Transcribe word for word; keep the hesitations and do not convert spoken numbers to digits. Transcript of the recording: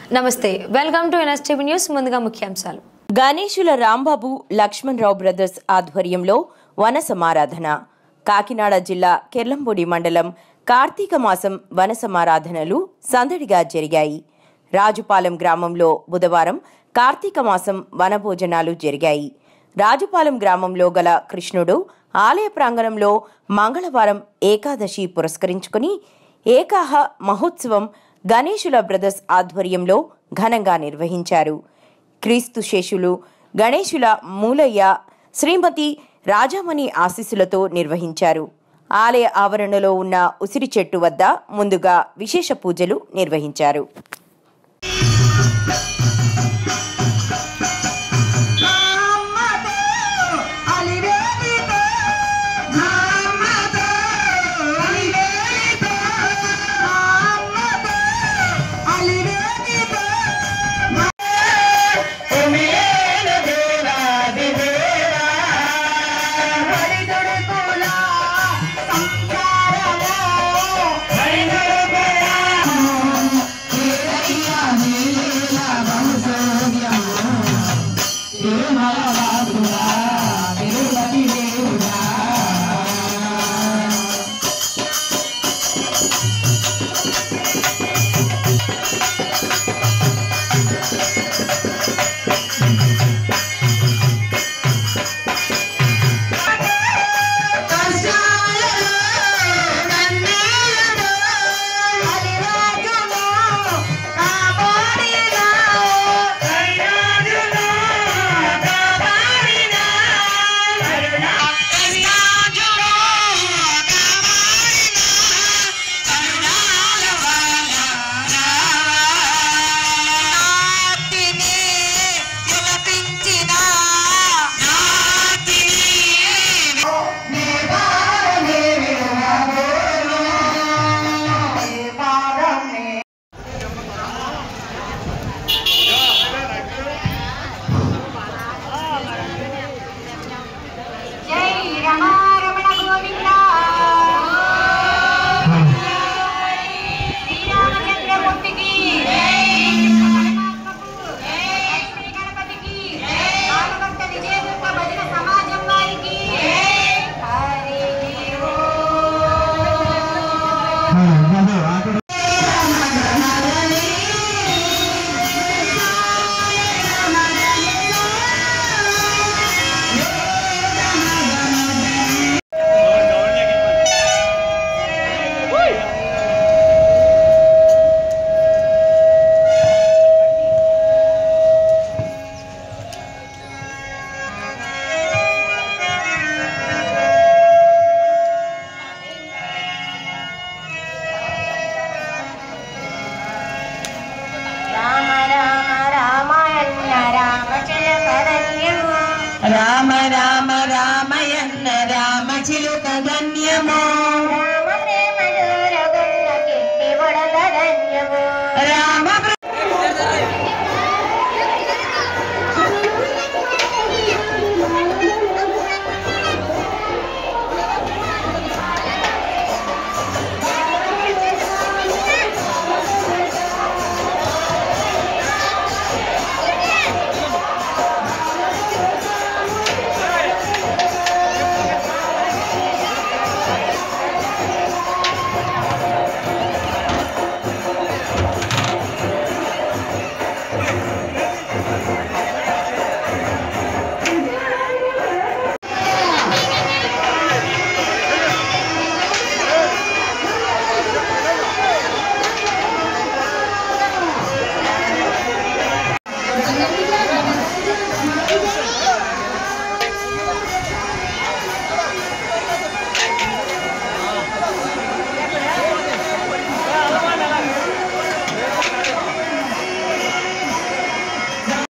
నమస్తే, welcome to NSTV news. ముందుగా ముఖ్యాంశాలు. గణేశుల రాంబాబు లక్ష్మణ్ రావు బ్రదర్స్ ఆధ్వర్యంలో వన సమారాధన. కాకినాడ జిల్లా కెర్లంపూడి మండలం కార్తీక మాసం వన సమారాధనలు సందడిగా జరిగాయి. రాజుపాలెం గ్రామంలో బుధవారం కార్తీక మాసం వనభోజనాలు జరిగాయి. రాజుపాలెం గ్రామంలో గల కృష్ణుడు ఆలయ ప్రాంగణంలో మంగళవారం ఏకాదశి పురస్కరించుకుని ఏకాహ మహోత్సవం గణేశుల బ్రదర్స్ ఆధ్వర్యంలో ఘనంగా నిర్వహించారు. క్రీస్తు శేషులు గణేశుల మూలయ్య శ్రీమతి రాజామణి ఆశీస్సులతో నిర్వహించారు. ఆలయ ఆవరణలో ఉన్న ఉసిరి చెట్టు వద్ద ముందుగా విశేష పూజలు నిర్వహించారు. రామ రామ రామయన్న రామ చిలుక ధన్యమో రామ ప్రేమలో రగన్న కెట్టి వడల ధన్యమో రామ Thank you.